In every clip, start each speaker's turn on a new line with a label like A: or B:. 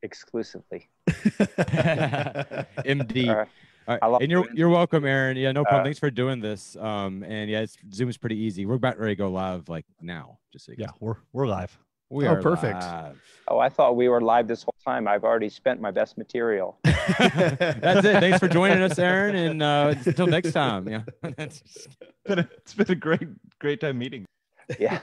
A: exclusively.
B: MD.
A: Uh,
B: All right.
A: I love
B: And
A: doing
B: you're welcome, Aaron. Yeah, no problem.
A: uh,
B: Thanks for doing this. And yeah, Zoom is pretty easy. We're about ready to go live like now. Just so you
C: Yeah,
B: guys.
C: we're live.
B: We
D: Oh,
B: are
D: perfect.
B: live.
A: Oh, I thought we were live this whole time. I've already spent my best material.
B: That's it. Thanks for joining us, Aaron. And until next time. Yeah.
E: It's been a great time meeting.
A: Yeah.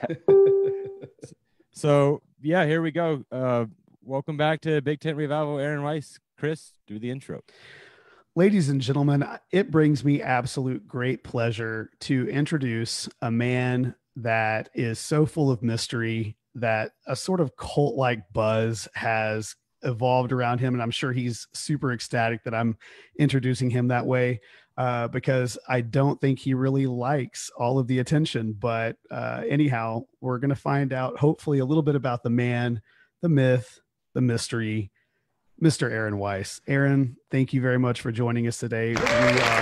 B: So yeah, here we go. Welcome back to Big Tent Revival. Aaron Weiss. Chris, do the intro.
D: Ladies and gentlemen, it brings me absolute great pleasure to introduce a man that is so full of mystery that a sort of cult-like buzz has evolved around him. And I'm sure he's super ecstatic that I'm introducing him that way, because I don't think he really likes all of the attention. But anyhow, we're going to find out hopefully a little bit about the man, the myth, the mystery, Mr. Aaron Weiss. Aaron, thank you very much for joining us today. We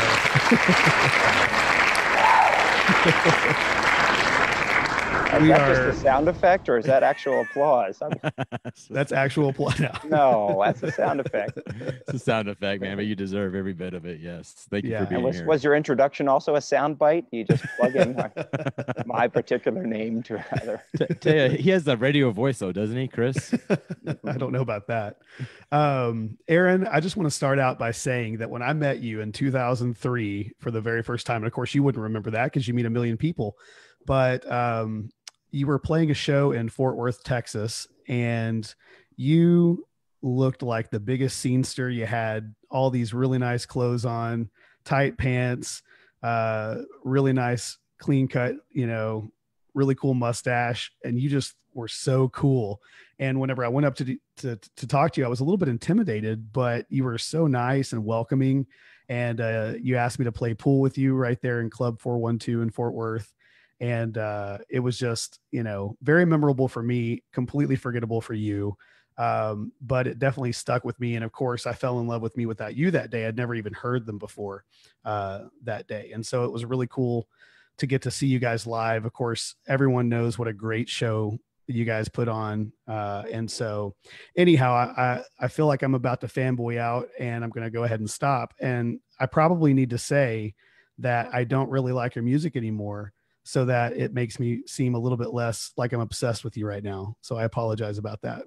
A: Is that just a sound effect, or is that actual applause?
D: That's actual applause.
A: No, that's a sound effect.
B: It's a sound effect, man, but you deserve every bit of it. Yes. Thank you for being
A: And
B: here.
A: was your introduction also a sound bite? You just plug in my particular name to another.
B: Tell you, he has the radio voice though, doesn't he, Chris?
D: I don't know about that. Aaron, I just want to start out by saying that when I met you in 2003 for the very first time, and of course you wouldn't remember that because you meet a million people, but you were playing a show in Fort Worth, Texas, and you looked like the biggest scenester. You had all these really nice clothes on, tight pants, really nice clean cut, really cool mustache, and you just were so cool. And whenever I went up to talk to you, I was a little bit intimidated, but you were so nice and welcoming. And you asked me to play pool with you right there in Club 412 in Fort Worth. And it was just, very memorable for me, completely forgettable for you. But it definitely stuck with me. And of course, I fell in love with MeWithoutYou that day. I'd never even heard them before that day. And so it was really cool to get to see you guys live. Of course, everyone knows what a great show you guys put on. And so anyhow, I feel like I'm about to fanboy out, and I'm going to go ahead and stop. And I probably need to say that I don't really like your music anymore, so that it makes me seem a little bit less like I'm obsessed with you right now. So I apologize about that.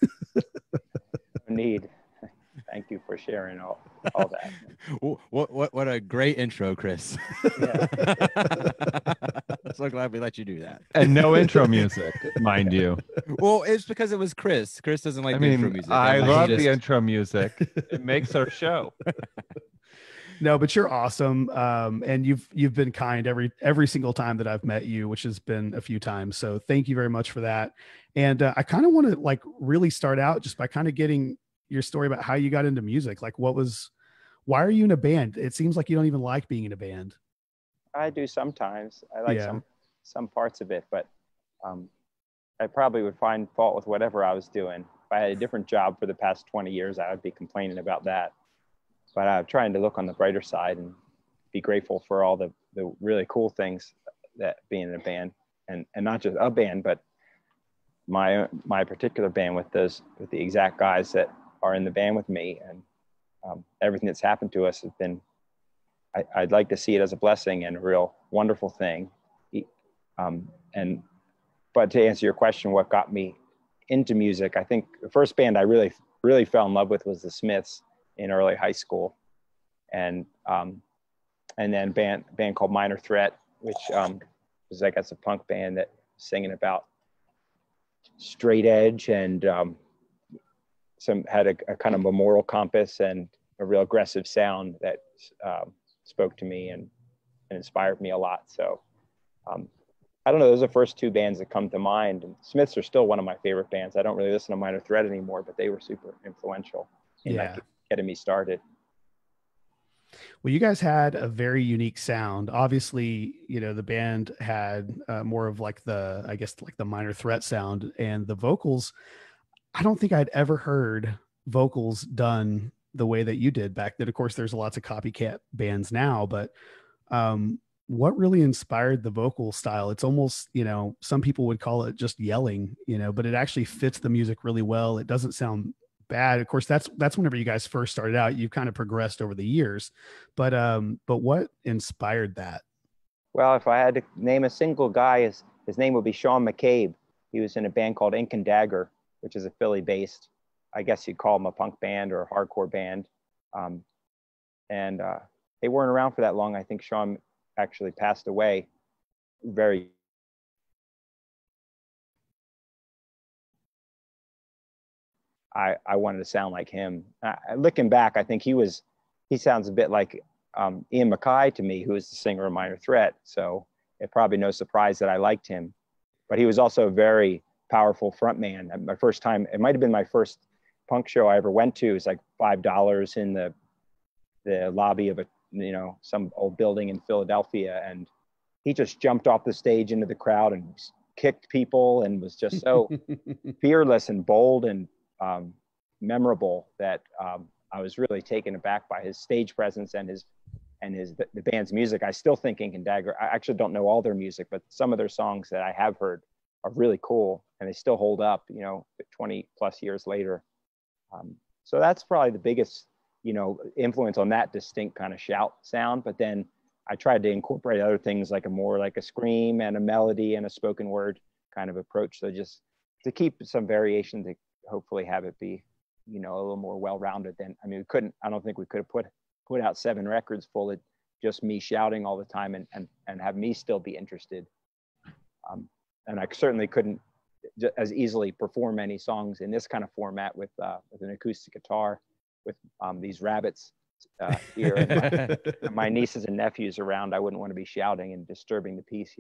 A: No need. Thank you for sharing all that.
B: What a great intro, Chris.
A: Yeah.
B: So glad we let you do that.
E: And no intro music, mind you.
B: Well, it's because it was Chris. Chris doesn't like the intro music.
E: I
B: Like,
E: love
B: he just-
E: the intro music. It makes our show.
D: No, but you're awesome. And you've been kind every single time that I've met you, which has been a few times. So thank you very much for that. And I kind of want to really start out just by kind of getting your story about how you got into music. Why are you in a band? It seems like you don't even like being in a band.
A: I do sometimes. I like some parts of it, but I probably would find fault with whatever I was doing. If I had a different job for the past 20 years, I would be complaining about that. But I'm trying to look on the brighter side and be grateful for all the really cool things that being in a band, and not just a band, but my particular band with the exact guys that are in the band with me, and everything that's happened to us has been, I'd like to see it as a blessing and a real wonderful thing. But to answer your question, what got me into music, I think the first band I really, really fell in love with was the Smiths in early high school. And then band called Minor Threat, which was, I guess, a punk band that was singing about straight edge and had a kind of a moral compass and a real aggressive sound that spoke to me and inspired me a lot. So I don't know, those are the first two bands that come to mind. And Smiths are still one of my favorite bands. I don't really listen to Minor Threat anymore, but they were super influential in getting me started.
D: Well, you guys had a very unique sound. Obviously, the band had more of the Minor Threat sound, and the vocals. I don't think I'd ever heard vocals done the way that you did back then. Of course, there's lots of copycat bands now, but what really inspired the vocal style? It's almost, some people would call it just yelling, but it actually fits the music really well. It doesn't sound bad. Of course, that's whenever you guys first started out. You've kind of progressed over the years, but what inspired that?
A: Well, if I had to name a single guy, his name would be Sean McCabe. He was in a band called Ink and Dagger, which is a Philly-based, I guess you'd call them a punk band or a hardcore band. And they weren't around for that long. I think Sean actually passed away very. I wanted to sound like him. Looking back, I think he sounds a bit like Ian MacKaye to me, who is the singer of Minor Threat. So it's probably no surprise that I liked him. But he was also a very powerful frontman. My first time, it might have been my first punk show I ever went to. It was like $5 in the lobby of some old building in Philadelphia, and he just jumped off the stage into the crowd and kicked people and was just so fearless and bold and memorable that I was really taken aback by his stage presence and the band's music. I still think Ink and Dagger, I actually don't know all their music, but some of their songs that I have heard are really cool and they still hold up, 20 plus years later. So that's probably the biggest, influence on that distinct kind of shout sound. But then I tried to incorporate other things like a scream and a melody and a spoken word kind of approach. So just to keep some variation to hopefully have it be, a little more well-rounded than, I don't think we could have put out 7 records full of just me shouting all the time and have me still be interested. And I certainly couldn't as easily perform any songs in this kind of format with an acoustic guitar with these rabbits here and my nieces and nephews around. I wouldn't want to be shouting and disturbing the peace,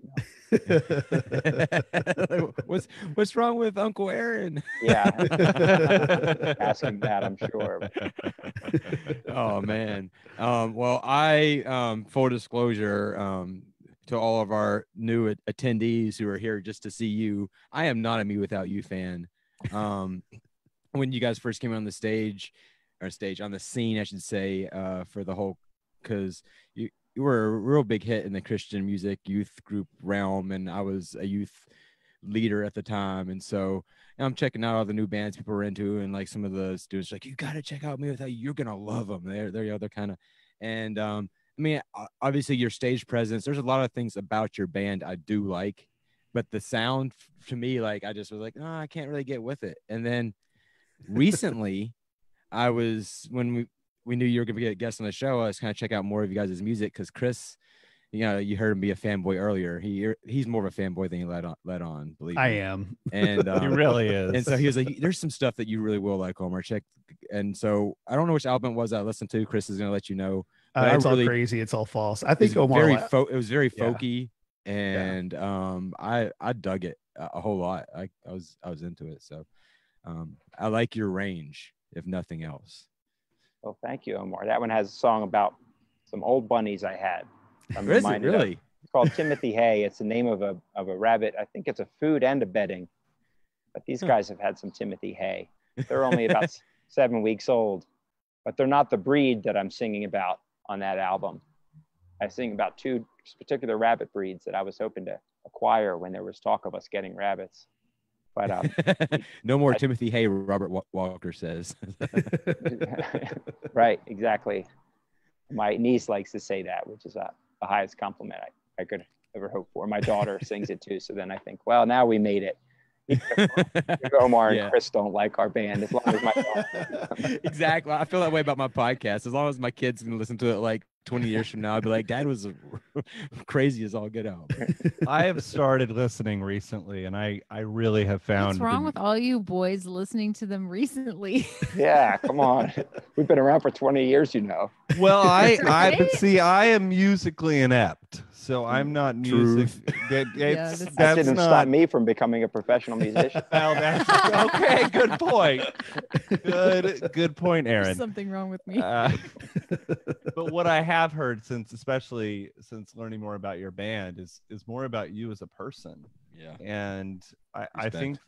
B: What's wrong with Uncle Aaron?
A: Yeah. Asking that, I'm sure.
B: Oh man. Well, I full disclosure, to all of our new attendees who are here just to see you, I am not a MeWithoutYou fan. When you guys first came on the on the scene, I should say, for the whole, because you were a real big hit in the Christian music youth group realm, and I was a youth leader at the time, and so I'm checking out all the new bands people are into, and like some of the students are like, you got to check out MeWithoutYou, you're gonna love them. They're kind of, and obviously your stage presence, there's a lot of things about your band I do like, but the sound to me, like I just was like, I can't really get with it. And then recently when we knew you were going to be a guest on the show, I was kind of check out more of you guys' music, because Chris, you heard him be a fanboy earlier. He's more of a fanboy than he let on, believe me.
D: I am.
B: And
E: he really is.
B: And so he was like, there's some stuff that you really will like, Omar. Check. And so I don't know which album it was I listened to. Chris is going to let you know.
D: It's all crazy. It's all false. I think Omar.
B: It was very folky, and I dug it a whole lot. I was into it. So I like your range, if nothing else.
A: Well, thank you, Omar. That one has a song about some old bunnies I had.
B: Is it really?
A: It's called Timothy Hay. It's the name of a rabbit. I think it's a food and a bedding. But these guys have had some Timothy Hay. They're only about 7 weeks old, but they're not the breed that I'm singing about on that album. I sing about 2 particular rabbit breeds that I was hoping to acquire when there was talk of us getting rabbits. But
B: no more Timothy Hay, Robert Walker says.
A: Right, exactly. My niece likes to say that, which is the highest compliment I could ever hope for. My daughter sings it too. So then I think, well, now we made it. Omar and Chris don't like our band, as long as my daughter.
B: Exactly. I feel that way about my podcast. As long as my kids can listen to it like 20 years from now, I'd be like, Dad was crazy as all get out.
E: I have started listening recently, and I really have found.
C: What's wrong with all you boys listening to them recently?
A: Yeah, come on. We've been around for 20 years,
E: Well, but see, I am musically inept, so I'm not music.
A: That didn't stop me from becoming a professional musician.
E: Well, that's okay. Good point. Good point, Aaron.
C: There's something wrong with me.
E: But what I have heard especially since learning more about your band is more about you as a person.
B: Yeah.
E: And I think,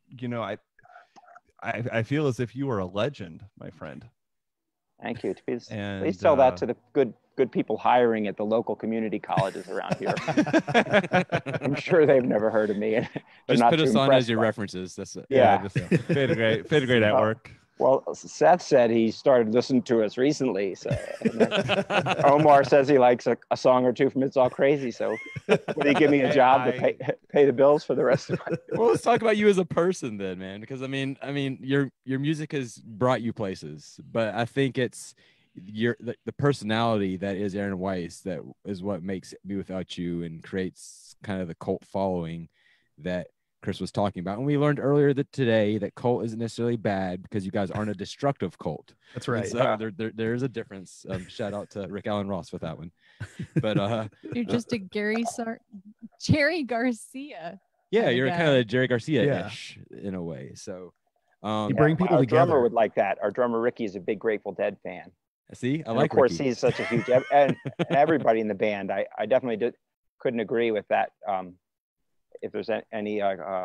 E: I feel as if you are a legend, my friend.
A: Thank you. Please tell that to the good people hiring at the local community colleges around here. I'm sure they've never heard of me.
B: Just put us on as your references. That's it.
A: Yeah.
E: Fit great at work.
A: Well, Seth said he started listening to us recently. So Omar says he likes a song or two from It's All Crazy. So will you give me a job to pay the bills for the rest of my
B: Well, let's talk about you as a person then, man, because I mean your music has brought you places, but I think it's the personality that is Aaron Weiss that is what makes Me Without You and creates kind of the cult following that Chris was talking about. And we learned earlier today that cult isn't necessarily bad because you guys aren't a destructive cult.
D: That's right.
B: So there's a difference. Shout out to Rick Allen Ross with that one. But
C: you're just a Jerry Garcia.
B: Yeah, you're kind of a Jerry Garcia-ish in a way. So
D: you bring people
A: our
D: together.
A: Drummer would like that. Our drummer Ricky is a big Grateful Dead fan.
B: See, I
A: and
B: like.
A: Of course,
B: Ricky.
A: he's such a huge and everybody in the band. I definitely couldn't agree with that. If there's any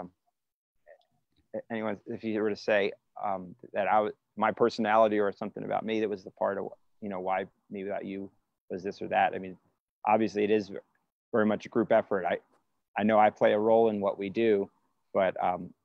A: anyone, if you were to say that my personality or something about me that was the part of why Me Without You was this or that. I mean, obviously it is very much a group effort. I know I play a role in what we do, but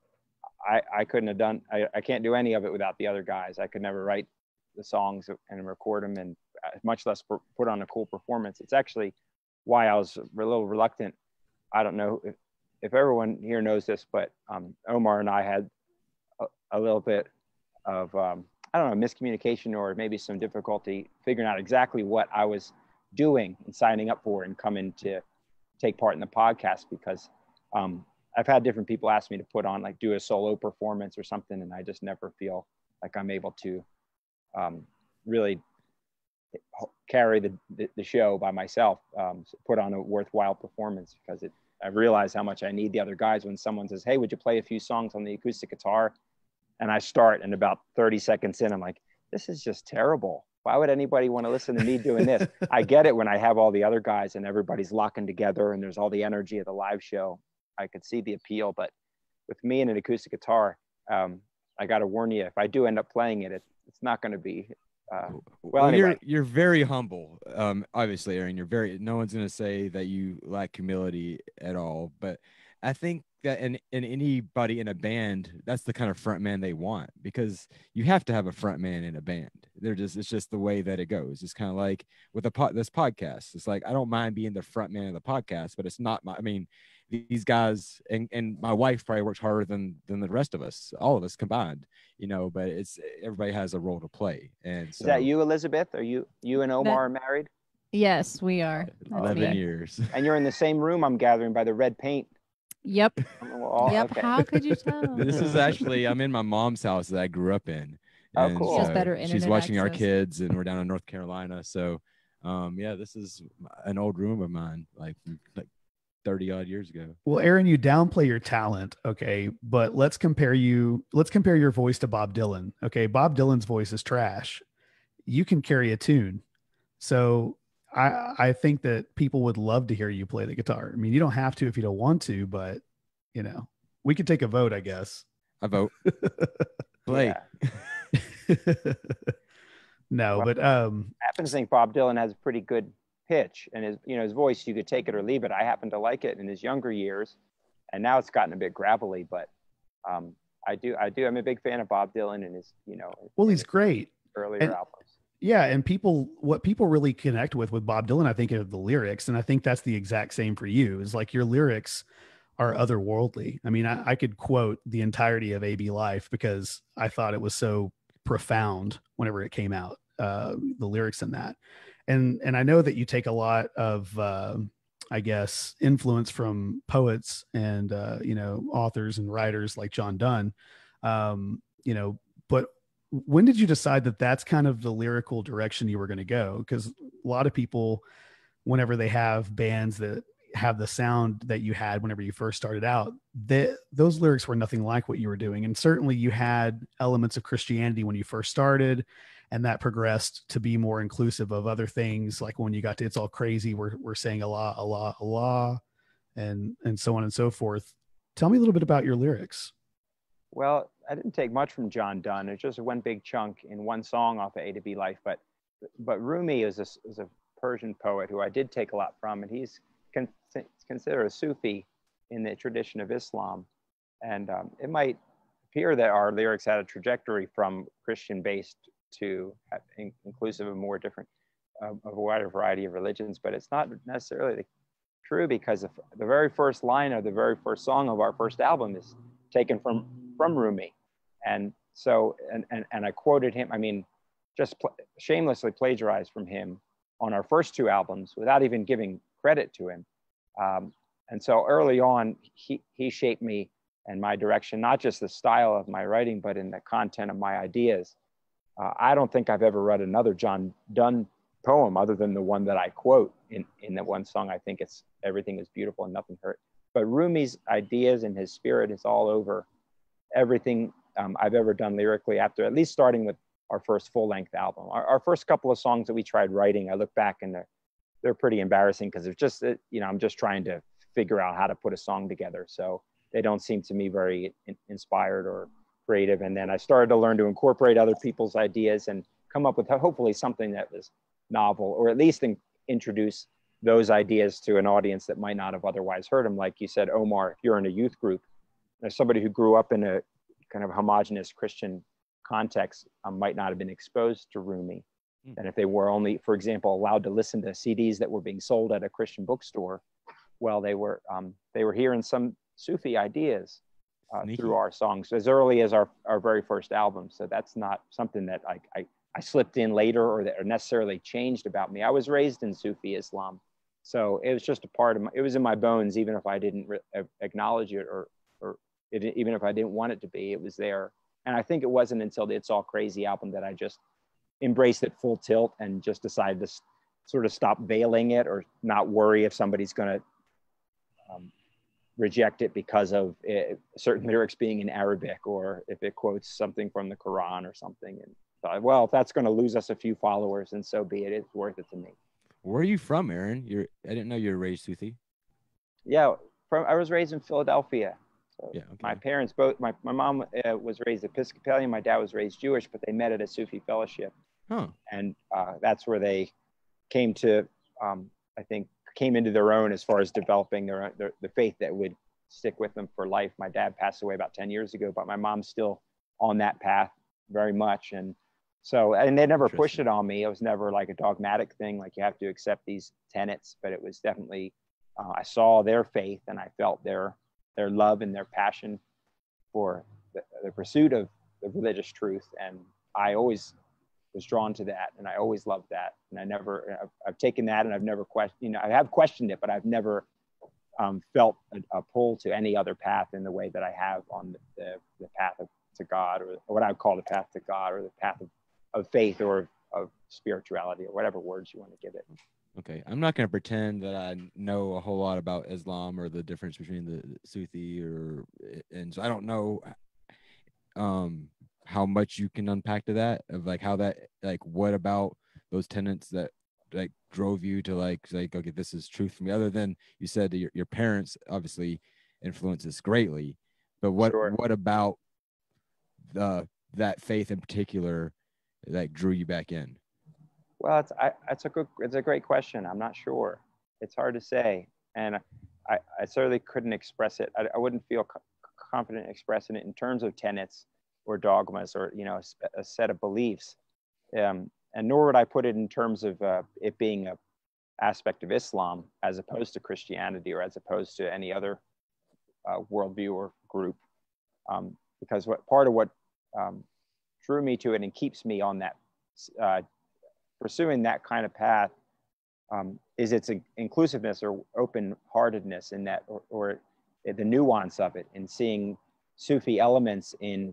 A: I couldn't have done. I can't do any of it without the other guys. I could never write the songs and record them, and much less put on a cool performance. It's actually why I was a little reluctant. I don't know if everyone here knows this, but Omar and I had a little bit of I don't know, miscommunication or maybe some difficulty figuring out exactly what I was doing and signing up for and coming to take part in the podcast, because I've had different people ask me to put on, like, do a solo performance or something, and I just never feel like I'm able to really carry the show by myself, put on a worthwhile performance, because I realize how much I need the other guys. When someone says, hey, would you play a few songs on the acoustic guitar? And I start, and about 30 seconds in, I'm like, this is just terrible. Why would anybody want to listen to me doing this? I get it when I have all the other guys and everybody's locking together and there's all the energy of the live show. I could see the appeal, but with me and an acoustic guitar, I got to warn you, if I do end up playing it, it's not going to be anyway.
B: You're very humble. Obviously, Aaron, no one's going to say that you lack humility at all, but I think that in anybody in a band, that's the kind of front man they want, because you have to have a front man in a band. It's just the way that it goes. It's kind of like with this podcast. It's like, I don't mind being the front man of the podcast, but it's not these guys and my wife probably works harder than the rest of us, all of us combined, but everybody has a role to play. And so,
A: is that you, Elizabeth? Are you and Omar are married?
C: Yes, we are.
B: 11 years.
A: And you're in the same room, I'm gathering, by the red paint.
C: Yep. Yep.
A: Okay.
C: How could you tell?
B: This is actually, I'm in my mom's house that I grew up in.
A: Oh, cool.
C: She has better internet
B: she's watching our
C: access.
B: kids, and we're down in North Carolina. So, this is an old room of mine, like 30 odd years ago.
D: Well, Aaron, you downplay your talent. Okay. But let's compare your voice to Bob Dylan. Okay. Bob Dylan's voice is trash. You can carry a tune. So I think that people would love to hear you play the guitar. I mean, you don't have to if you don't want to, but we could take a vote, I guess.
B: I vote. Play.
D: No, but
A: I happen to think Bob Dylan has a pretty good pitch, and his voice, you could take it or leave it. I happen to like it in his younger years, and now it's gotten a bit gravelly, but I'm a big fan of Bob Dylan and his
D: he's great.
A: Earlier albums.
D: Yeah, and what people really connect with Bob Dylan, I think, are the lyrics, and I think that's the exact same for you. Is like your lyrics are otherworldly. I mean, I could quote the entirety of AB Life because I thought it was so profound whenever it came out. The lyrics in that, and I know that you take a lot of I guess influence from poets and authors and writers like John Donne, but when did you decide that that's kind of the lyrical direction you were going to go? Because a lot of people, whenever they have bands that have the sound that you had whenever you first started out, those lyrics were nothing like what you were doing. And certainly you had elements of Christianity when you first started, and that progressed to be more inclusive of other things. Like when you got to It's All Crazy, we're saying Allah, Allah, Allah, and so on and so forth. Tell me a little bit about your lyrics.
A: Well, I didn't take much from John Donne. It's just one big chunk in one song off of A to B Life. But Rumi is a Persian poet who I did take a lot from, and he's considered a Sufi in the tradition of Islam. And appear that our lyrics had a trajectory from Christian based to inclusive of more different, of a wider variety of religions, but it's not necessarily true, because the very first line of the very first song of our first album is taken from Rumi. And so, and I quoted him, I mean, just shamelessly plagiarized from him on our first two albums without even giving credit to him. And so early on, he shaped me and my direction, not just the style of my writing, but in the content of my ideas. I don't think I've ever read another John Donne poem other than the one that I quote in that one song. I think it's everything is beautiful and nothing hurt. But Rumi's ideas and his spirit is all over everything I've ever done lyrically, after at least starting with our first full-length album. Our first couple of songs that we tried writing, I look back and they're pretty embarrassing, because it's just, I'm just trying to figure out how to put a song together. So they don't seem to me very inspired or creative. And then I started to learn to incorporate other people's ideas and come up with hopefully something that was novel, or at least introduce those ideas to an audience that might not have otherwise heard them. Like you said, Omar, if you're in a youth group, there's somebody who grew up in a kind of homogenous Christian context might not have been exposed to Rumi. And if they were only, for example, allowed to listen to CDs that were being sold at a Christian bookstore, well, they were hearing some Sufi ideas through our songs as early as our very first album. So that's not something that I slipped in later or that necessarily changed about me. I was raised in Sufi Islam. So it was just a part of it was in my bones, even if I didn't acknowledge it or even if I didn't want it to be, it was there. And I think it wasn't until the It's All Crazy album that I just embraced it full tilt and just decided to sort of stop veiling it or not worry if somebody's going to reject it because of certain lyrics being in Arabic, or if it quotes something from the Quran or something. And thought, well, if that's going to lose us a few followers, then so be it. It's worth it to me.
B: Where are you from, Aaron? I didn't know you were raised Sufi.
A: Yeah, I was raised in Philadelphia. So
B: yeah, okay.
A: My parents both, my mom was raised Episcopalian, my dad was raised Jewish, but they met at a Sufi fellowship.
B: Huh.
A: And that's where they came to, I think, came into their own as far as developing the faith that would stick with them for life. My dad passed away about 10 years ago, but my mom's still on that path very much. And so, and they never pushed it on me. It was never like a dogmatic thing, like you have to accept these tenets, but it was definitely, I saw their faith and I felt their love and their passion for the pursuit of the religious truth. And I always was drawn to that, and I always loved that. And I've taken that, and I've never questioned, I have questioned it, but I've never felt a pull to any other path in the way that I have on the path to God, or what I would call the path to God, or the path of faith, or of spirituality, or whatever words you want to give it.
B: Okay, I'm not going to pretend that I know a whole lot about Islam or the difference between the Sufi and so I don't know how much you can unpack to that, of like how that, like what about those tenets that like drove you to like okay, this is truth for me, other than you said that your parents obviously influenced us greatly, but what about that faith in particular that drew you back in?
A: Well, it's a great question. I'm not sure. It's hard to say, and I certainly couldn't express it. I wouldn't feel confident expressing it in terms of tenets or dogmas, or a set of beliefs, and nor would I put it in terms of it being a aspect of Islam as opposed to Christianity, or as opposed to any other worldview or group, because part of what drew me to it and keeps me on that pursuing that kind of path is its inclusiveness or open-heartedness in that, or the nuance of it, in seeing Sufi elements in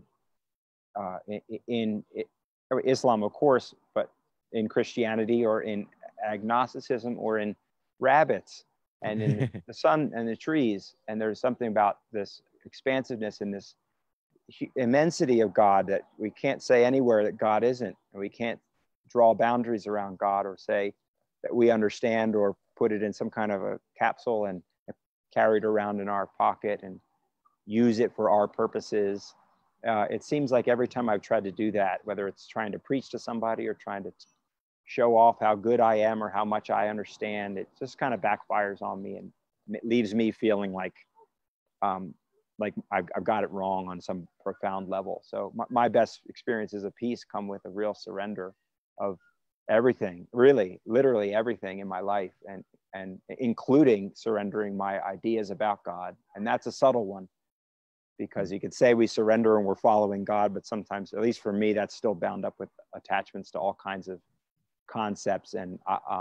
A: Islam, of course, but in Christianity, or in agnosticism, or in rabbits, and in the sun and the trees. And there's something about this expansiveness and this immensity of God that we can't say anywhere that God isn't, and we can't draw boundaries around God, or say that we understand, or put it in some kind of a capsule and carry it around in our pocket and use it for our purposes. It seems like every time I've tried to do that, whether it's trying to preach to somebody or trying to show off how good I am or how much I understand, it just kind of backfires on me, and it leaves me feeling like like I've got it wrong on some profound level. So my best experiences of peace come with a real surrender of everything, really, literally everything in my life, and including surrendering my ideas about God. And that's a subtle one, because you could say we surrender and we're following God, but sometimes, at least for me, that's still bound up with attachments to all kinds of concepts and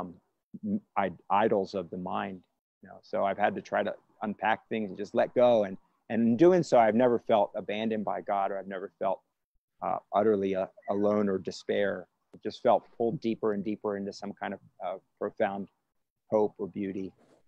A: idols of the mind. So I've had to try to unpack things and just let go. And in doing so, I've never felt abandoned by God, or I've never felt utterly alone or despair. I've just felt pulled deeper and deeper into some kind of profound hope or beauty.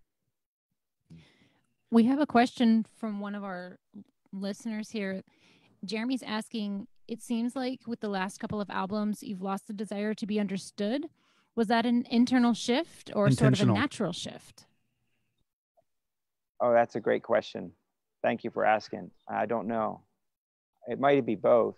C: We have a question from one of our listeners here. Jeremy's asking, it seems like with the last couple of albums, you've lost the desire to be understood. Was that an internal shift or sort of a natural shift?
A: Oh, that's a great question. Thank you for asking. I don't know. It might be both.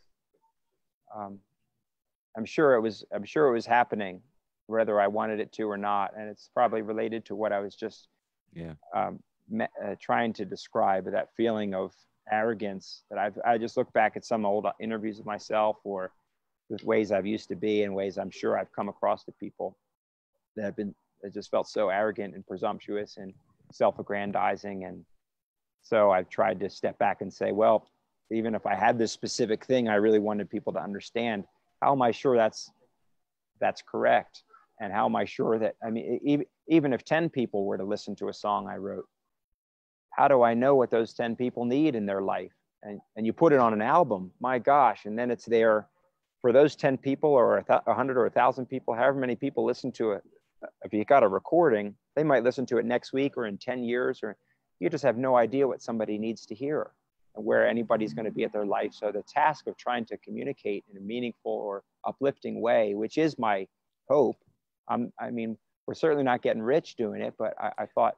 A: I'm sure it was happening, whether I wanted it to or not. And it's probably related to what I was just trying to describe, that feeling of arrogance that I just look back at some old interviews with myself, or with ways I've used to be, and ways I'm sure I've come across to people that just felt so arrogant and presumptuous and self-aggrandizing. And so I've tried to step back and say, well, even if I had this specific thing I really wanted people to understand, how am I sure that's correct? And how am I sure that, I mean, even if 10 people were to listen to a song I wrote, how do I know what those 10 people need in their life? And you put it on an album, my gosh, and then it's there for those 10 people, or 100 or 1,000 people, however many people listen to it. If you got a recording, they might listen to it next week or in 10 years, or you just have no idea what somebody needs to hear and where anybody's going to be at their life. So the task of trying to communicate in a meaningful or uplifting way, which is my hope. I mean, we're certainly not getting rich doing it, but I thought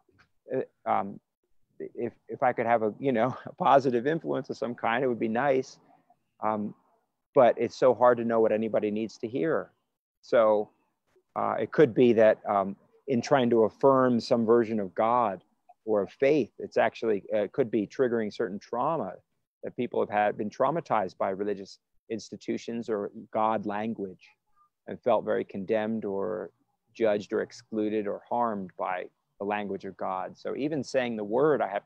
A: if I could have a positive influence of some kind, it would be nice. But it's so hard to know what anybody needs to hear. So it could be that in trying to affirm some version of God or of faith, it's actually could be triggering certain trauma that people have been traumatized by religious institutions or God language, and felt very condemned or judged or excluded or harmed by the language of God. So even saying the word, I have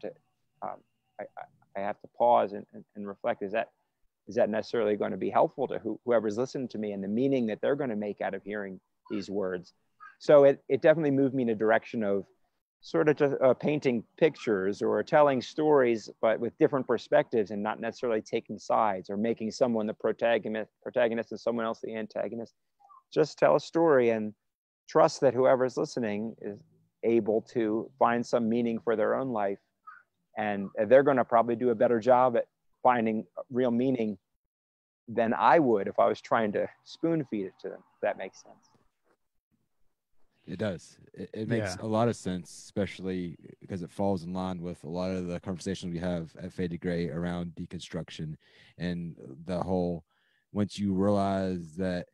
A: to pause and reflect. Is that necessarily going to be helpful to whoever's listening to me, and the meaning that they're going to make out of hearing these words? So it definitely moved me in a direction of sort of just painting pictures or telling stories, but with different perspectives, and not necessarily taking sides or making someone the protagonist and someone else the antagonist. Just tell a story and trust that whoever's listening is able to find some meaning for their own life. And they're going to probably do a better job at finding real meaning than I would if I was trying to spoon feed it to them, if that makes sense.
B: It does. It makes a lot of sense, especially because it falls in line with a lot of the conversations we have at Fade to Gray around deconstruction, and the whole, once you realize that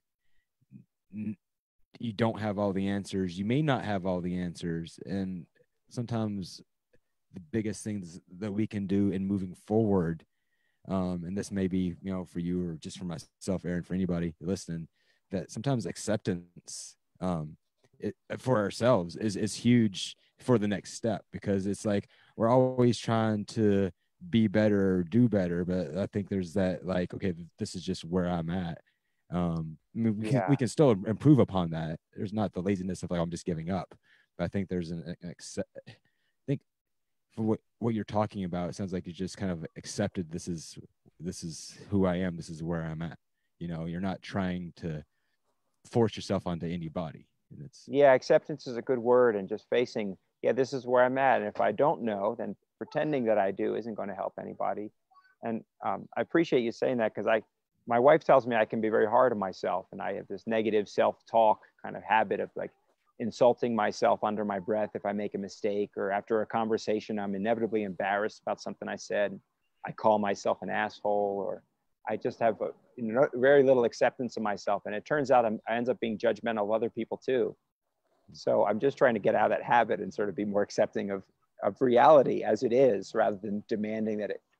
B: you don't have all the answers, you may not have all the answers. And sometimes the biggest things that we can do in moving forward, and this may be, for you or just for myself, Aaron, for anybody listening, that sometimes acceptance for ourselves is huge for the next step, because it's like we're always trying to be better or do better, but I think there's that, like, okay, this is just where I'm at. I mean, we can still improve upon that. There's not the laziness of like, I'm just giving up, but I think there's I think for what you're talking about, it sounds like you just kind of accepted this is who I am, this is where I'm at. You're not trying to force yourself onto anybody.
A: Acceptance is a good word, and just facing, this is where I'm at. And if I don't know, then pretending that I do isn't going to help anybody. And I appreciate you saying that, because my wife tells me I can be very hard on myself, and I have this negative self-talk kind of habit of like insulting myself under my breath if I make a mistake, or after a conversation I'm inevitably embarrassed about something I said, I call myself an asshole, or I just have very little acceptance of myself. And it turns out I end up being judgmental of other people too. So I'm just trying to get out of that habit and sort of be more accepting of reality as it is, rather than demanding that it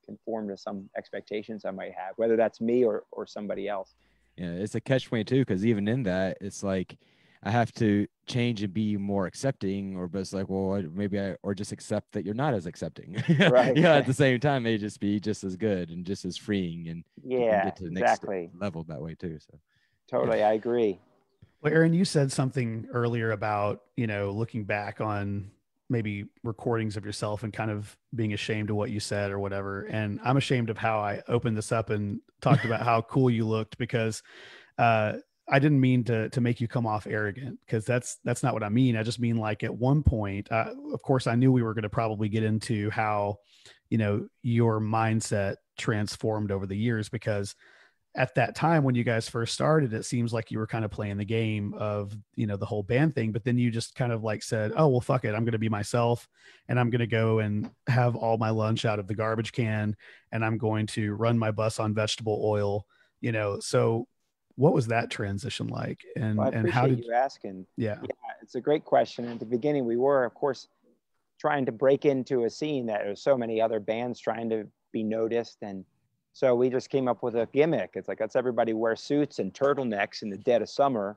A: conform to some expectations I might have, whether that's me or somebody else.
B: Yeah, it's a catch-22 because even in that, it's like I have to change and be more accepting, or but it's like, well, or just accept that you're not as accepting.
A: Right.
B: Yeah, at the same time, may just be just as good and just as freeing, and you can
A: Yeah,
B: get to the
A: exactly.
B: next level that way too. So
A: Totally, I agree.
D: Well, Aaron, you said something earlier about, looking back on maybe recordings of yourself and kind of being ashamed of what you said or whatever. And I'm ashamed of how I opened this up and talked about how cool you looked, because I didn't mean to make you come off arrogant, because that's not what I mean. I just mean, like, at one point, of course, I knew we were going to probably get into how, your mindset transformed over the years, because at that time when you guys first started, it seems like you were kind of playing the game of, the whole band thing, but then you just kind of like said, oh, well, fuck it. I'm going to be myself, and I'm going to go and have all my lunch out of the garbage can, and I'm going to run my bus on vegetable oil, so what was that transition like? And,
A: Well, I
D: and how
A: appreciate
D: did
A: you asking.
D: Yeah.
A: It's a great question. At the beginning, we were, of course, trying to break into a scene that there's so many other bands trying to be noticed. And so we just came up with a gimmick. It's like, let's everybody wear suits and turtlenecks in the dead of summer,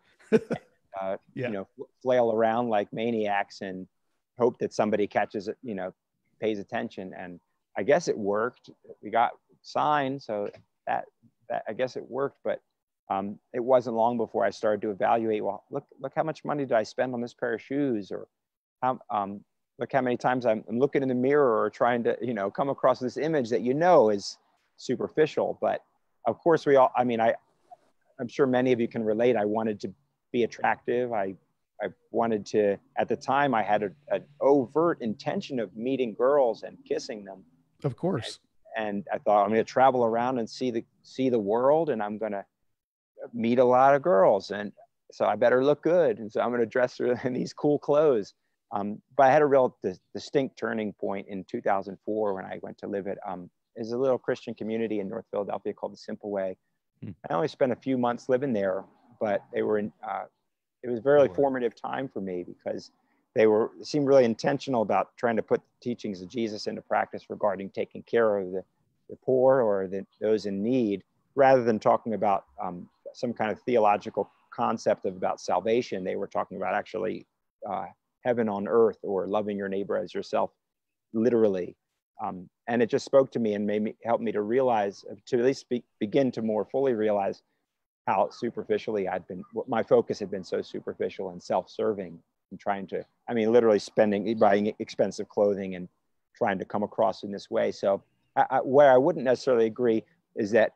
A: flail around like maniacs and hope that somebody catches it, pays attention. And I guess it worked. We got signed, so that I guess it worked. But it wasn't long before I started to evaluate, well, look how much money did I spend on this pair of shoes, or look how many times I'm looking in the mirror or trying to, come across this image that is superficial. But of course I'm sure many of you can relate. I wanted to be attractive. I wanted to, at the time, I had an overt intention of meeting girls and kissing them.
D: Of course.
A: And I thought, I'm going to travel around and see the world, and I'm going to meet a lot of girls, and so I better look good, and so I'm going to dress in these cool clothes. But I had a real distinct turning point in 2004 when I went to live at is a little Christian community in North Philadelphia called the Simple Way. I only spent a few months living there, but it was a very formative time for me, because they seemed really intentional about trying to put the teachings of Jesus into practice regarding taking care of the poor or those in need, rather than talking about some kind of theological concept about salvation. They were talking about actually heaven on earth, or loving your neighbor as yourself, literally. And it just spoke to me and helped me to realize, to at least begin to more fully realize how superficially my focus had been so superficial and self-serving, and trying to, literally buying expensive clothing and trying to come across in this way. So where I wouldn't necessarily agree is that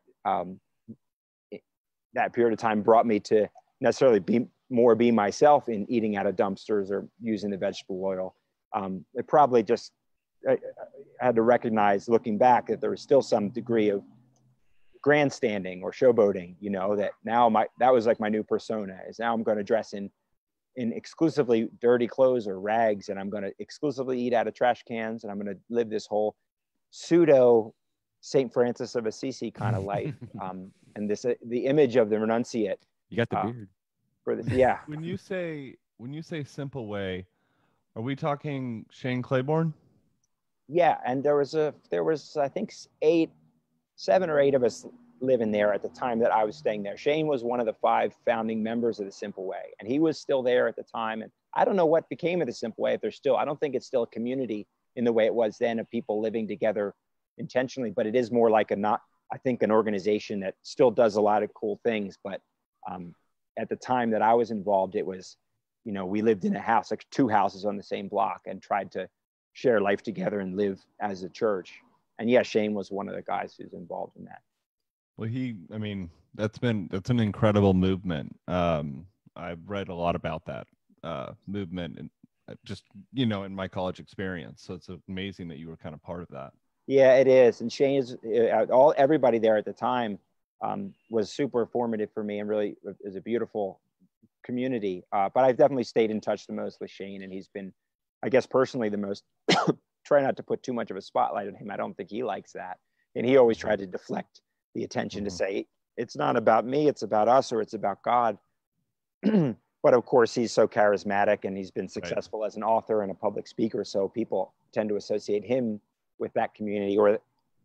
A: that period of time brought me to necessarily be myself in eating out of dumpsters or using the vegetable oil. It probably just, I had to recognize, looking back, that there was still some degree of grandstanding or showboating, that now that was like my new persona, is now I'm going to dress in exclusively dirty clothes or rags, and I'm going to exclusively eat out of trash cans, and I'm going to live this whole pseudo St. Francis of Assisi kind of life. And the image of the renunciate. You
B: got the beard.
E: When you say Simple Way, are we talking Shane Claiborne?
A: Yeah, and there was I think 7 or 8 of us living there at the time that I was staying there. Shane was one of the 5 founding members of the Simple Way, and he was still there at the time. And I don't know what became of the Simple Way. I don't think it's still a community in the way it was then, of people living together intentionally, but it is more like an organization that still does a lot of cool things. But at the time that I was involved, it was, we lived in a house, like 2 houses on the same block, and tried to share life together and live as a church. And yeah, Shane was one of the guys who's involved in that.
E: Well, that's an incredible movement. I've read a lot about that movement, and just, in my college experience. So it's amazing that you were kind of part of that.
A: Yeah, it is. And Shane is everybody there at the time was super formative for me, and really is a beautiful community. But I've definitely stayed in touch the most with Shane, and he's been, I guess, personally the most, try not to put too much of a spotlight on him. I don't think he likes that. And he always tried to deflect the attention to say, it's not about me, it's about us, or it's about God. But of course, he's so charismatic, and he's been successful as an author and a public speaker. So people tend to associate him with that community, or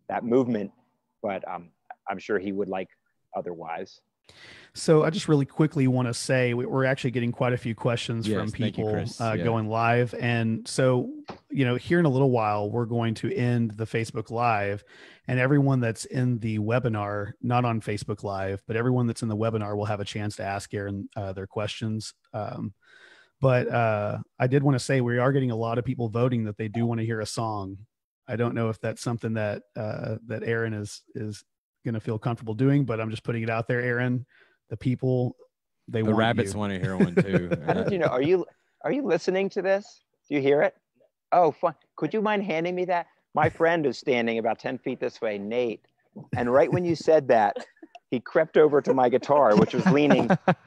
A: that movement, but I'm sure he would like otherwise.
D: So I just really quickly want to say we're actually getting quite a few questions
B: Yes,
D: from
B: thank you,
D: people
B: Chris. Yeah.
D: going live. And so, here in a little while, we're going to end the Facebook Live, and everyone that's in the webinar, not on Facebook Live, but everyone that's in the webinar will have a chance to ask Aaron their questions. But I did want to say we are getting a lot of people voting that they do want to hear a song. I don't know if that's something that that Aaron is going to feel comfortable doing, but I'm just putting it out there, Aaron. The people, the
B: rabbits want to hear one too.
A: Are you listening to this? Do you hear it? Oh, fun. Could you mind handing me that? My friend is standing about 10 feet this way, Nate. And right when you said that, he crept over to my guitar, which was leaning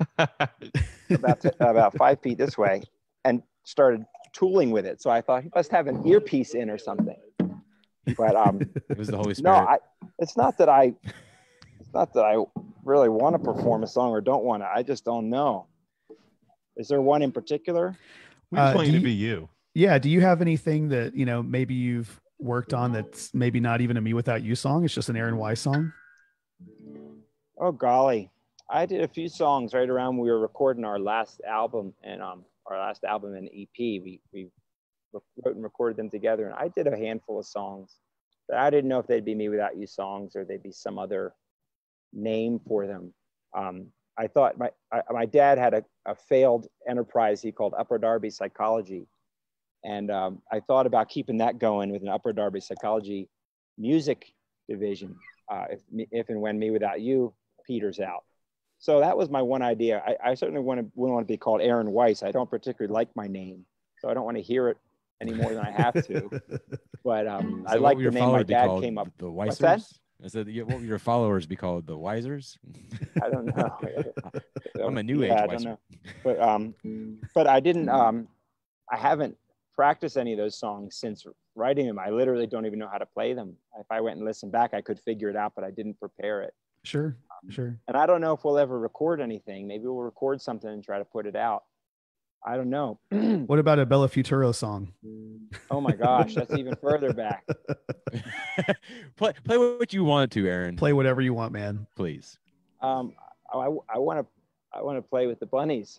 A: about 5 feet this way, and started tooling with it. So I thought he must have an earpiece in or something. But
B: it was the Holy Spirit.
A: No, it's not that I really want to perform a song or don't want to. I just don't know. Is there one in particular?
E: We just want you to be you.
D: Yeah. Do you have anything that, maybe you've worked on that's maybe not even a Me Without You song? It's just an Aaron Weiss song?
A: Oh, golly. I did a few songs right around when we were recording our last album and an EP. We wrote and recorded them together, and I did a handful of songs that I didn't know if they'd be Me Without You songs or they'd be some other name for them. I thought my dad had a failed enterprise he called Upper Darby Psychology, and I thought about keeping that going with an Upper Darby Psychology music division if and when Me Without You peters out. So that was my one idea. I certainly wouldn't want to be called Aaron Weiss. I don't particularly like my name, so I don't want to hear it any more than I have to. But I like the name my dad came up.
B: The Weissers? I said, what would your followers be called? The Wisers?
A: I don't know.
B: I'm a new age
A: I
B: Weiser.
A: don't know. But I didn't. I haven't practiced any of those songs since writing them. I literally don't even know how to play them. If I went and listened back, I could figure it out, but I didn't prepare it.
D: Sure.
A: And I don't know if we'll ever record anything. Maybe we'll record something and try to put it out. I don't know.
D: What about a Bella Futuro song?
A: Oh my gosh, that's even further back.
B: Play what you want to, Aaron.
D: Play whatever you want, man.
B: Please.
A: I want to play with the bunnies.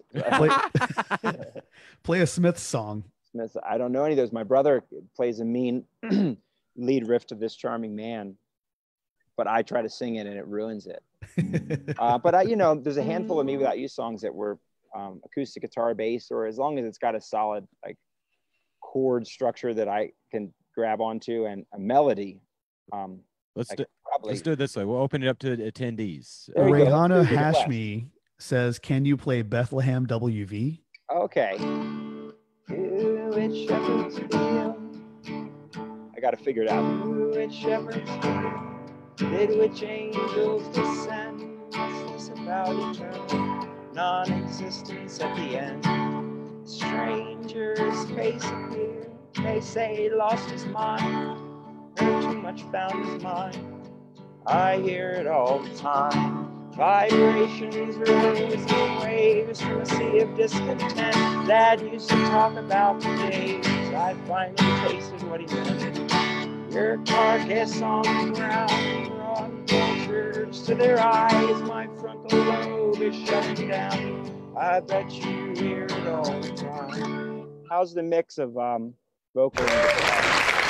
D: Play a Smiths song.
A: Smiths. I don't know any of those. My brother plays a mean lead riff to This Charming Man, but I try to sing it and it ruins it. But there's a handful of Me Without You songs that were acoustic guitar based, or as long as it's got a solid chord structure that I can grab onto and a melody.
B: Let's do it this way. We'll open it up to attendees.
D: Rayhana Hashmi says, "Can you play Bethlehem WV?"
A: Okay. Which shepherds feel? I got to figure it out. Which shepherds feel? Did which angels descend? What's this about eternal non-existence at the end? Stranger's face appear. They say he lost his mind. Or too much found his mind. I hear it all the time. Vibrations raising waves from a sea of discontent. Dad used to talk about the days I finally tasted what he meant. Your carcass on the ground, brought vultures to their eyes. My frontal lobe is shutting down. I bet you hear it all the time. How's the mix of vocal and guitar?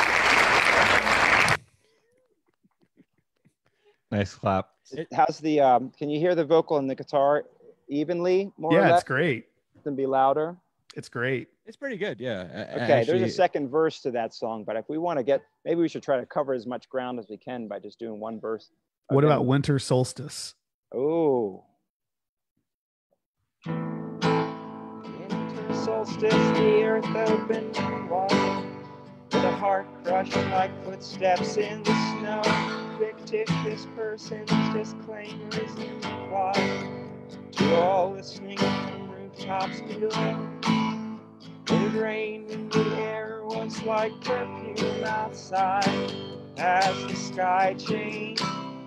E: Nice clap.
A: How's the can you hear the vocal and the guitar evenly, more or less?
D: Yeah, it's great.
A: Can be louder.
D: It's great.
B: It's pretty good. Yeah.
A: Okay,
B: Actually,
A: there's a second verse to that song, but if we want to maybe we should try to cover as much ground as we can by just doing one verse.
D: What about Winter Solstice?
A: Oh. Winter solstice, the earth opened wide, with a heart crushed like footsteps in the snow. Fictitious persons, disclaimers implied, to all listening from rooftops below. It rained and the air was like perfume outside as the sky changed.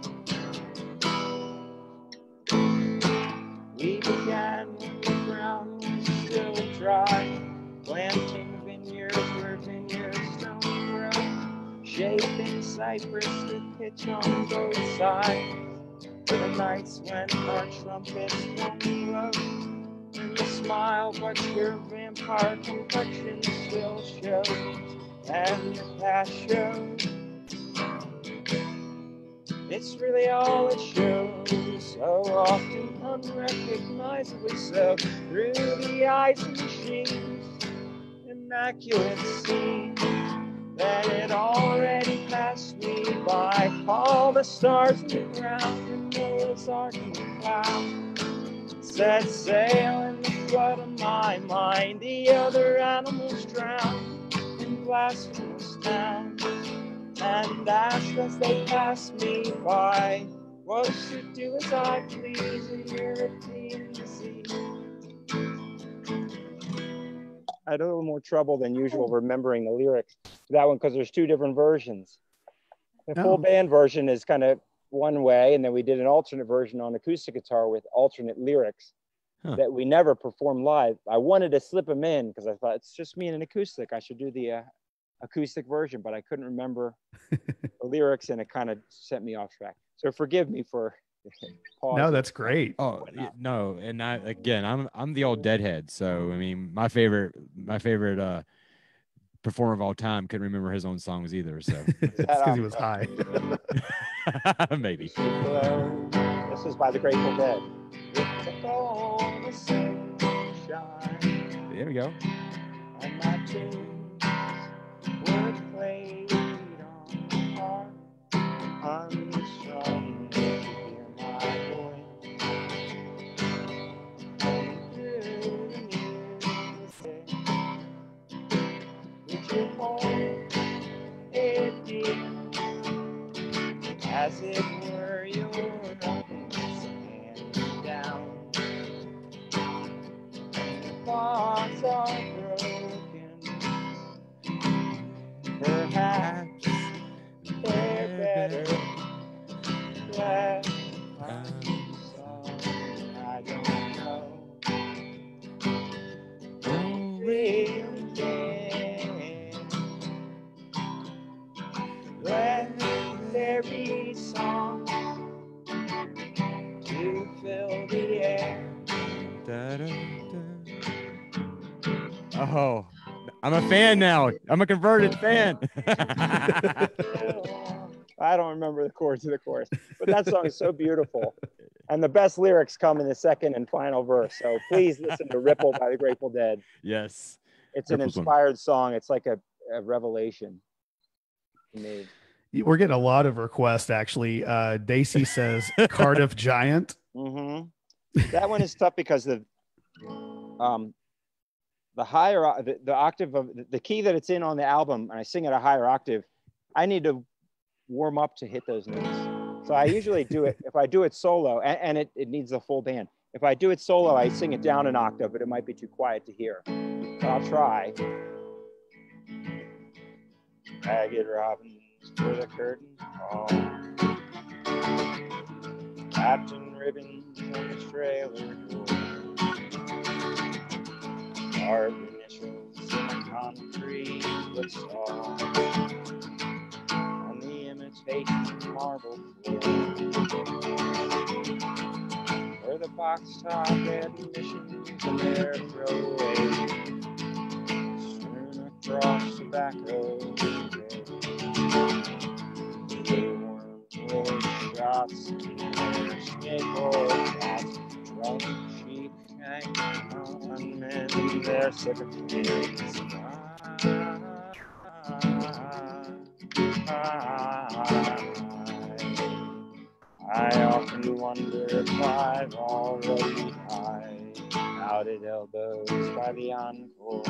A: We began when the ground was still dry, planting vineyards where vineyards don't grow. shaping cypress with pitch on both sides. For the nights when our trumpets won't blow, and you smile but your vampire complexion still shows, and your past shows. It's really all it shows, so often unrecognizably so, through the eyes of machines, immaculate scene. Then it already passed me by, all the stars in the ground, and Noah's Ark in the cloud. Set sail in the flood of my mind, the other animals drown in blasphemous sound, and asked as they passed me by, what should do as I please in European sea. I had a little more trouble than usual remembering the lyrics to that one because there's two different versions. The full band version is kind of one way, and then we did an alternate version on acoustic guitar with alternate lyrics that we never performed live. I wanted to slip them in because I thought it's just me and an acoustic. I should do the acoustic version, but I couldn't remember the lyrics, and it kind of sent me off track. So forgive me for pausing.
D: No, that's great.
B: Oh no, and I'm the old deadhead. So I mean, my favorite performer of all time couldn't remember his own songs either. So
D: it's because he was high.
B: Maybe.
A: This is by the Grateful Dead.
B: There we go.
A: And my tunes were played on the harp, unstrung. You hear my voice going through the music. Would you hold it dear, as it were your own? Hand down. Bonds are broken. Perhaps they're better left unsolved. I don't know. Don't really care. Let there be songs to fill the air.
B: Oh, I'm a fan now. I'm a converted fan.
A: I don't remember the chords of the chorus, but that song is so beautiful. And the best lyrics come in the second and final verse. So please listen to Ripple by the Grateful Dead.
B: Yes.
A: It's an inspired song. It's like a revelation to me.
D: We're getting a lot of requests, actually. Daisy says Cardiff Giant.
A: Mm-hmm. That one is tough because the higher, the octave of the key that it's in on the album, and I sing at a higher octave, I need to warm up to hit those notes. So I usually do it, if I do it solo, and it needs a full band. If I do it solo, I sing it down an octave, but it might be too quiet to hear. But I'll try. Ragged Robins for the curtain call. Captain Ribbons on the trailer door. Our initials in the concrete footstall on the imitation marble floor, where the box top admissions and their throwaways strewn across tobacco road. The wormwood shots and their skateboard hats, drunk cheek hanging on men in their sycophants. I often wonder if I've already died, out at elbows by the encore.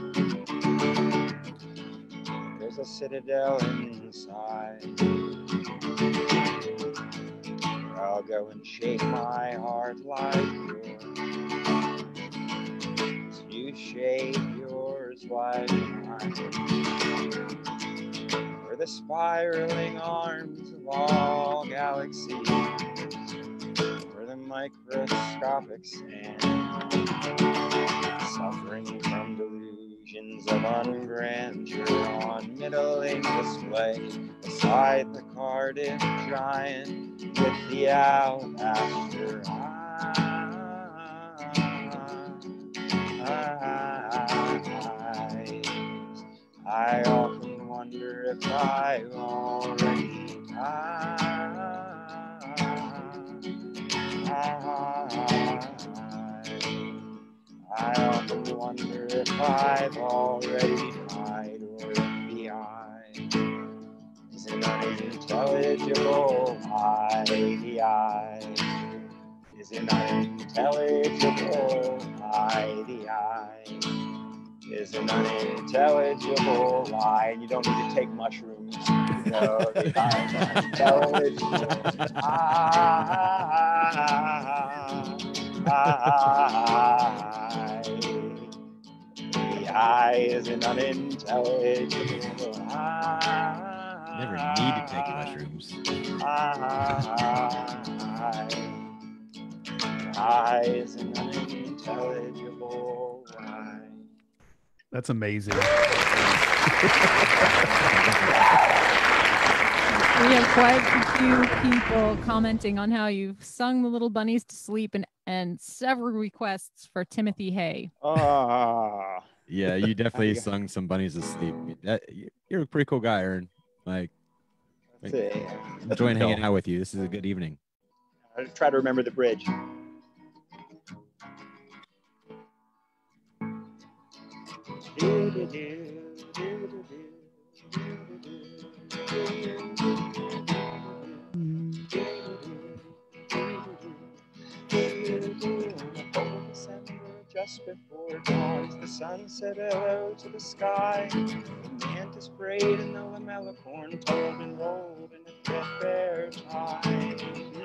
A: There's a citadel inside. I'll go and shape my heart like yours. You shape yours like mine. We're the spiraling arms of all galaxies. We're the microscopic sand, suffering from delusions of ungrandeur on on middling display. Beside the Cardiff Giant with the alabaster eyes. I often wonder if I've already died. I often wonder if I've already died, or if the eye is an unintelligible eye. The eye is an unintelligible eye. The eye is an unintelligible lie, and you don't need to take mushrooms. You know, the eye is unintelligible. The eye is an unintelligible eye.
B: Never need to take mushrooms.
A: The eye is an unintelligible lie.
D: That's amazing.
C: We have quite a few people commenting on how you've sung the little bunnies to sleep and several requests for Timothy Hay.
B: Yeah, you definitely sung some bunnies to sleep. You're a pretty cool guy, Aaron. Like enjoying hanging out with you. This is a good evening.
A: I just try to remember the bridge. Just before dawn, the sun said hello to the sky. The mantis prayed and the lamelicorn told and rolled in a threadbare tie.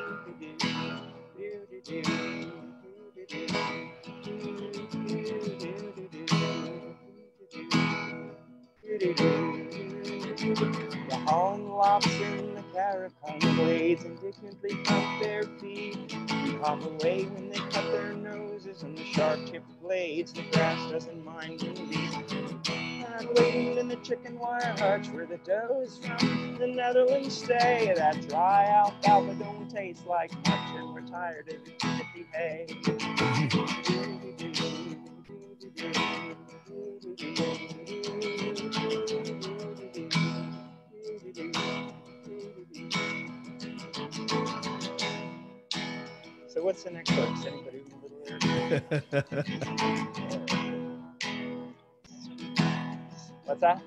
A: The home lops in the caracon blades indignantly pump their feet and hop away when they cut their noses and the sharp-tipped blades. The grass doesn't mind when these I'm waiting in the chicken wire hutch where the dough is from the Netherlands stay. That dry alfalfa don't taste like much, and we're tired of it. Timothy Hay. So what's the next one? Does anybody remember the lyrics? What's that?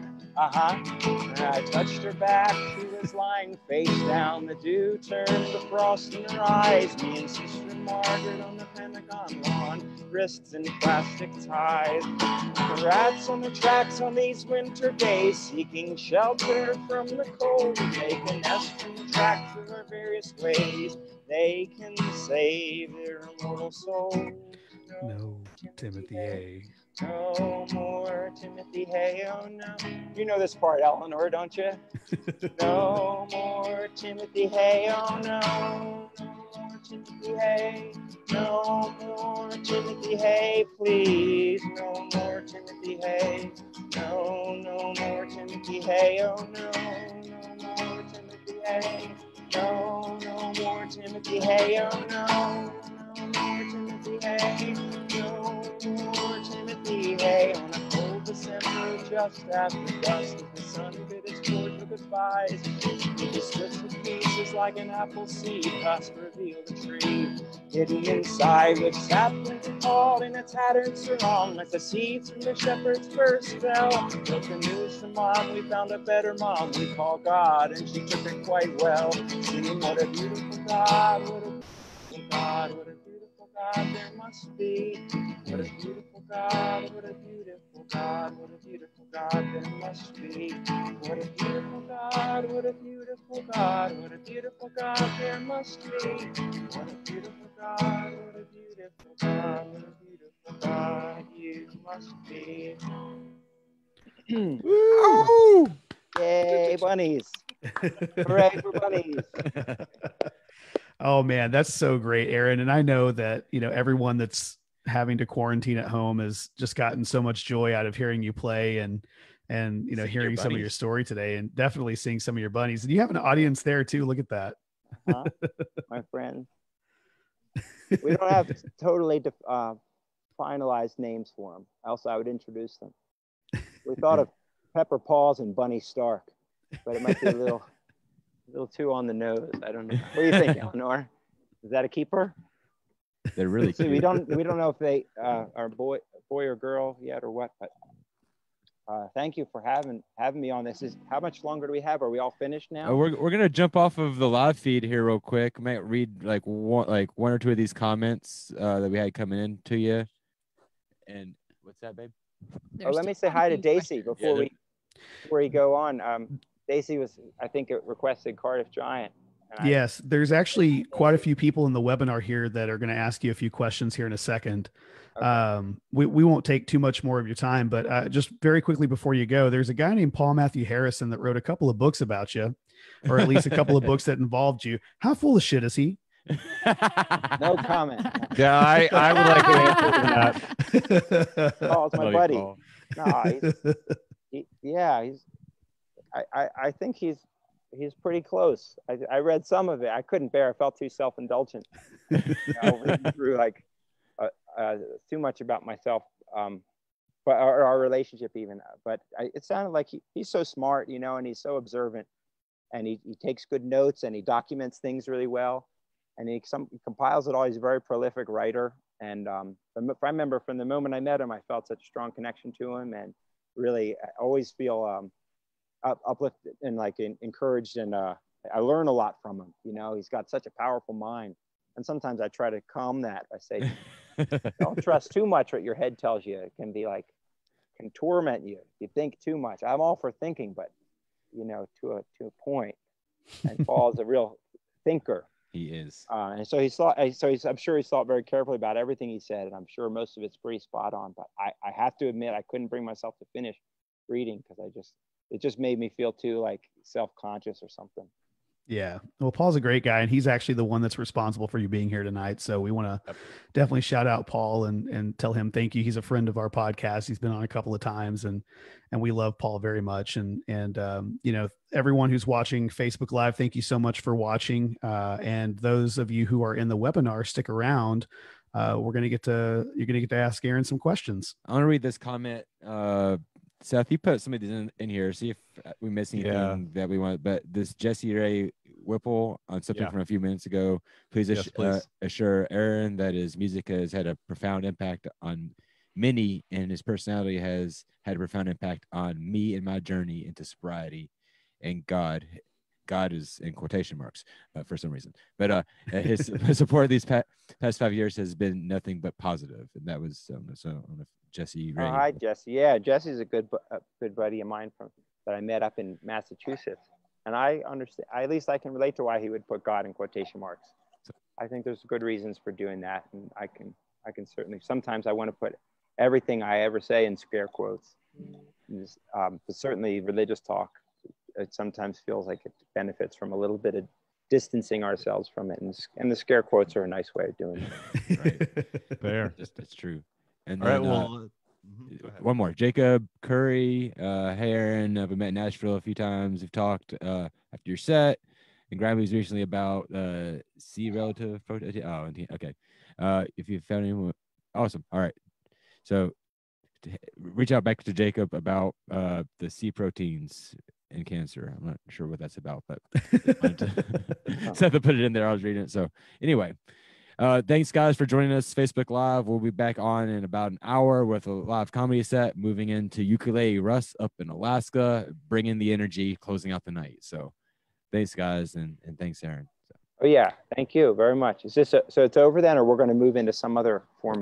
A: I touched her back, she was lying face down. The dew turned the frost in her eyes. Me and Sister Margaret on the Pentagon lawn, wrists in plastic ties. The rats on the tracks on these winter days, seeking shelter from the cold. They can nest from the tracks of our various ways. They can save their immortal souls.
D: No, Timothy A.
A: No more Timothy Hay, oh no. You know this part, Eleanor, don't you? No more Timothy Hay, oh no. No more Timothy Hay. No more Timothy Hay, please. No more Timothy Hay. No more Timothy Hay, oh no. No more Timothy Hay. No more Timothy Hay, oh no. No more Timothy Hay. No more Timothy Hay on a cold December just after dusk. As the sun bit its cordial goodbyes, it just splits to pieces like an apple seed. Husk revealed the tree hidden inside, which sapling called in a tattered sarong. As the seeds from the shepherd's first fell, broke the news to Mom. We found a better mom we call God, and she took it quite well, singing, what a beautiful God, what a beautiful God, what a beautiful God there must be. What a beautiful God, what a beautiful God, what a beautiful God there must be. What a beautiful God, what a beautiful God, what a beautiful God there must be. What a beautiful God, what a beautiful God, what a beautiful God you must be.
B: Woo!
A: Yay, bunnies. Hooray for bunnies.
D: Oh man, that's so great, Aaron. And I know that, you know, everyone that's having to quarantine at home has just gotten so much joy out of hearing you play. And and
B: Seeing your
D: hearing some of your
B: bunnies.
D: story today, and definitely seeing some of your bunnies. And you have an audience there too. Look at that.
A: Huh? My friend. We don't have totally finalized names for them, else I would introduce them. We thought of Pepper Paws and Bunny Stark, but it might be a little too on the nose. I don't know. What do you think, Eleanor? Is that a keeper?
B: They're really
A: See,
B: cute.
A: we don't know if they are boy or girl yet or what, but thank you for having me on this. How much longer do we have? Are we all finished now?
B: We're gonna jump off of the live feed here real quick. I might read like one or two of these comments that we had coming in to you. And what's that, babe?
A: Let me say hi to Daisy before we go on. Daisy was, I think, it requested Cardiff Giant.
D: Yes, there's actually quite a few people in the webinar here that are going to ask you a few questions here in a second. Okay. We won't take too much more of your time, but just very quickly before you go, there's a guy named Paul Matthew Harrison that wrote a couple of books about you, or at least a couple of books that involved you. How full of shit is he?
A: No comment.
E: Yeah, I would like to answer that.
A: Paul's my buddy.
B: Paul.
A: No, I think he's pretty close. I read some of it. I couldn't bear. I felt too self-indulgent. Through like too much about myself, but our relationship even. But it sounded like he's so smart, and he's so observant, and he takes good notes, and he documents things really well, and he compiles it all. He's a very prolific writer, and I remember from the moment I met him, I felt such a strong connection to him, and really I always feel uplifted and encouraged, and I learn a lot from him. He's got such a powerful mind, and sometimes I try to calm that. I say, don't trust too much what your head tells you. It can torment you. You think too much. I'm all for thinking, but to a point. And Paul's a real thinker.
B: He is.
A: And so I'm sure he's thought very carefully about everything he said, and I'm sure most of it's pretty spot on. But I have to admit, I couldn't bring myself to finish reading because it just made me feel too self-conscious or something.
D: Yeah. Well, Paul's a great guy, and he's actually the one that's responsible for you being here tonight. So we want to definitely shout out Paul and tell him thank you. He's a friend of our podcast. He's been on a couple of times, and we love Paul very much. And everyone who's watching Facebook Live, thank you so much for watching. And those of you who are in the webinar, stick around. You're going to get to ask Aaron some questions.
B: I want to read this comment. Seth, you put some of these in here. See if we miss anything that we want. But this Jesse Ray Whipple on something from a few minutes ago. Please assure Aaron that his music has had a profound impact on many, and his personality has had a profound impact on me and my journey into sobriety. And God is in quotation marks for some reason. But his support these past 5 years has been nothing but positive. And that was Jesse Ray.
A: Hi, Jesse. Yeah, Jesse's a good buddy of mine that I met up in Massachusetts, and I understand. At least I can relate to why he would put God in quotation marks. I think there's good reasons for doing that, and I can certainly. Sometimes I want to put everything I ever say in scare quotes. But certainly, religious talk, it sometimes feels like it benefits from a little bit of distancing ourselves from it, and the scare quotes are a nice way of doing it.
B: Right.
E: Fair.
B: That's true. And
E: all
B: then,
E: right, well,
B: one more. Jacob Curry. Hey, Aaron. I've met in Nashville a few times. We've talked after your set, and Grammys recently about C relative. Oh, okay. If you found anyone, awesome. All right. So reach out back to Jacob about the C proteins in cancer. I'm not sure what that's about, but Seth put it in there. I was reading it. So anyway. Thanks, guys, for joining us. Facebook Live. We'll be back on in about an hour with a live comedy set, moving into Ukulele Russ up in Alaska, bringing the energy, closing out the night. So thanks, guys, and thanks, Aaron.
A: Oh, yeah. Thank you very much. Is this so it's over then, or we're going to move into some other form?